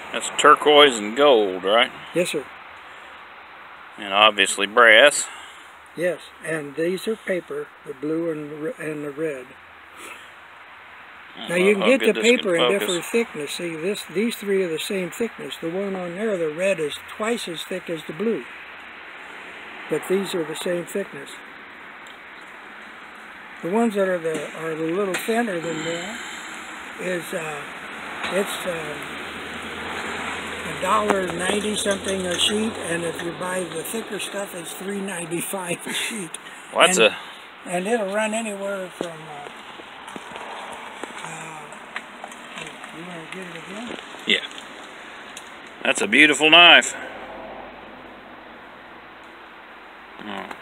That's turquoise and gold, right? Yes, sir. And obviously brass. Yes, and these are paper, the blue and the red. Now you can get the paper in different thickness. See, these three are the same thickness. The one on there, the red, is twice as thick as the blue. But these are the same thickness. The ones that are a little thinner than that is it's $1.90 something a sheet, and if you buy the thicker stuff, it's $3.95 a sheet. Well, and it'll run anywhere from. You want to get it again? Yeah. That's a beautiful knife. Oh.